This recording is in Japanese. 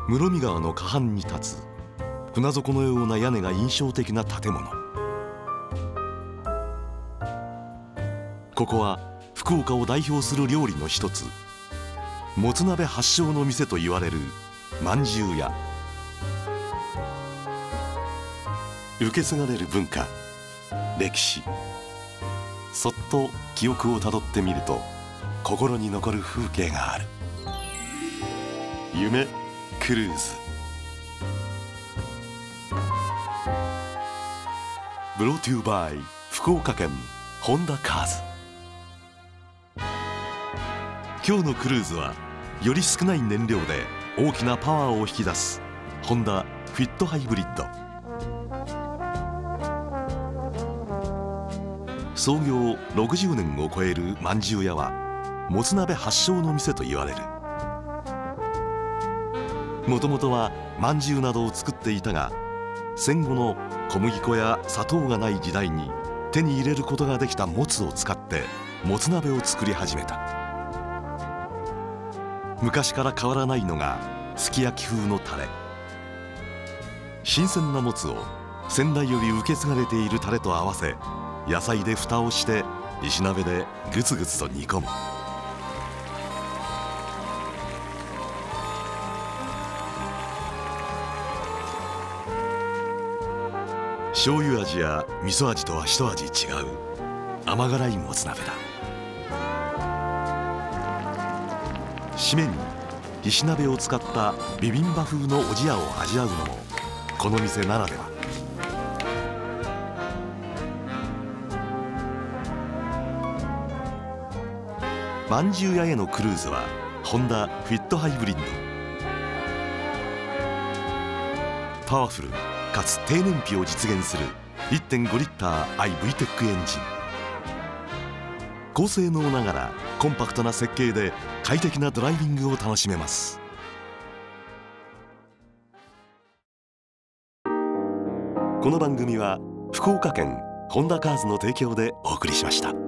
室見川の河畔に立つ船底のような屋根が印象的な建物。ここは福岡を代表する料理の一つ、もつ鍋発祥の店と言われるまんじゅう屋。受け継がれる文化、歴史、そっと記憶をたどってみると心に残る風景がある。夢クルーズ。ブロートゥーバイ福岡県ホンダカーズ。今日のクルーズはより少ない燃料で大きなパワーを引き出すホンダフィットハイブリッド。創業60年を超えるまんじゅう屋はもつ鍋発祥の店と言われる。もともとはまんじゅうなどを作っていたが、戦後の小麦粉や砂糖がない時代に手に入れることができたもつを使ってもつ鍋を作り始めた。昔から変わらないのがすき焼き風のタレ。新鮮なもつを先代より受け継がれているタレと合わせ、野菜で蓋をして石鍋でグツグツと煮込む。醤油味や味噌味とは一味違う甘辛いもつ鍋だ。締めに石鍋を使ったビビンバ風のおじやを味わうのもこの店ならでは。まんじゅう屋へのクルーズはホンダフィットハイブリッド。パワフルかつ低燃費を実現する 1.5 リッター iVTEC エンジン。高性能ながらコンパクトな設計で快適なドライビングを楽しめます。この番組は福岡県ホンダカーズの提供でお送りしました。